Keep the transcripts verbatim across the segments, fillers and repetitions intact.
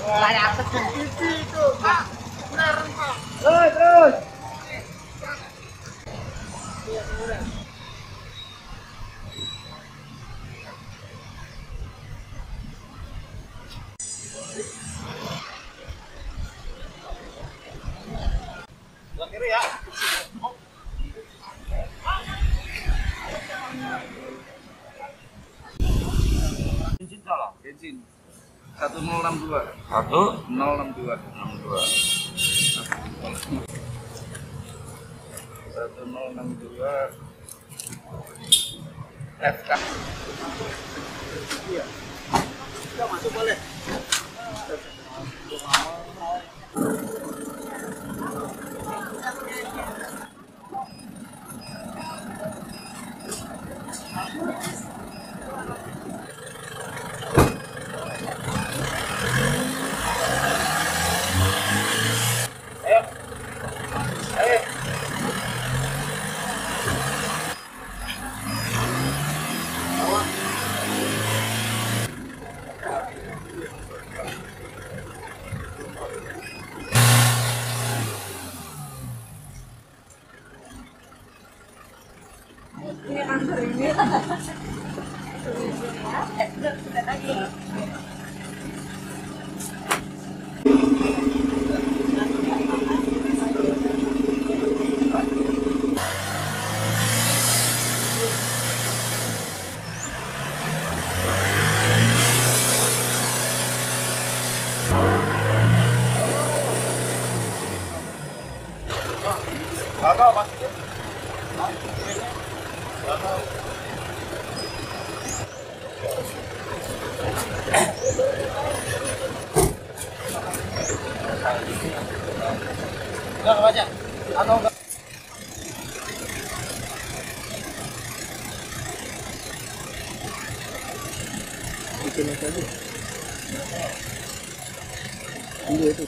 Nggak ada akses ke T V itu, Pak. Benar, Pak. Terus, terus. Sebelah kiri ya. Bensin salah. Bensin. satu nol enam dua. Satu nol enam dua. enam dua. satu nol enam dua. F K. Iya. Kita masuk boleh. Ini kantor ini. Sudah lagi. Apa maksudnya? Enggak baca. Atau enggak? Bikin aja dulu. Ini itu.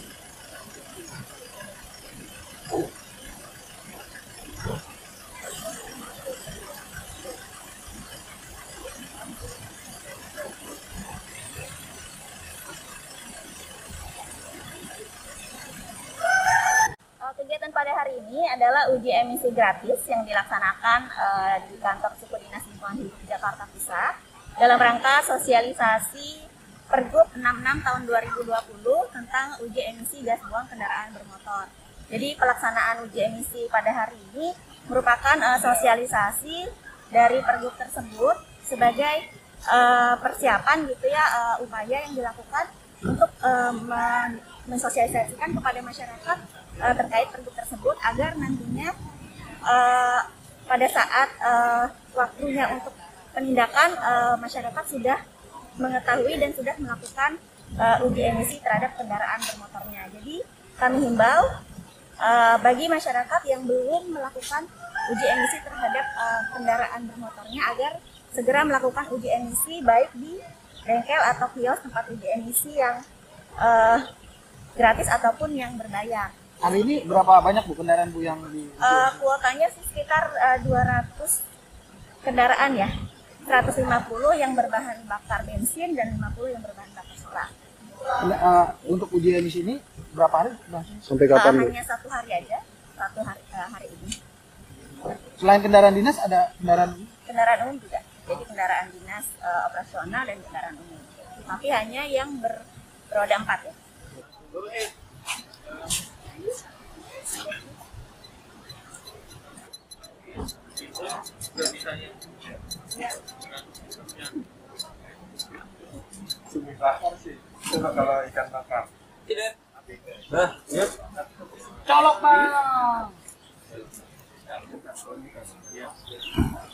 Kegiatan pada hari ini adalah uji emisi gratis yang dilaksanakan uh, di kantor suku dinas lingkungan hidup Jakarta Pusat dalam rangka sosialisasi Pergub enam puluh enam tahun dua ribu dua puluh tentang uji emisi gas buang kendaraan bermotor. Jadi pelaksanaan uji emisi pada hari ini merupakan uh, sosialisasi dari Pergub tersebut sebagai uh, persiapan gitu ya, uh, upaya yang dilakukan untuk uh, mensosialisasikan kepada masyarakat Uh, terkait pergub tersebut agar nantinya uh, pada saat uh, waktunya untuk penindakan uh, masyarakat sudah mengetahui dan sudah melakukan uh, uji emisi terhadap kendaraan bermotornya. Jadi kami himbau uh, bagi masyarakat yang belum melakukan uji emisi terhadap uh, kendaraan bermotornya agar segera melakukan uji emisi baik di bengkel atau kios tempat uji emisi yang uh, gratis ataupun yang berbayar. Hari ini berapa banyak Bu kendaraan Bu yang di Uh, kuotanya sih sekitar uh, dua ratus kendaraan ya. seratus lima puluh yang berbahan bakar bensin dan lima puluh yang berbahan bakar solar. Uh, untuk uji emisi ini berapa hari? Sampai Uh, kapan Bu? hanya satu hari aja, satu hari uh, hari ini. Selain kendaraan dinas ada kendaraan Kendaraan umum juga. Jadi kendaraan dinas uh, operasional dan kendaraan umum. Tapi hanya yang ber, beroda empat ya. Cumi bakar sih. Coba kalau ikan bakar. Tidak. Nah, ya. colok Bang.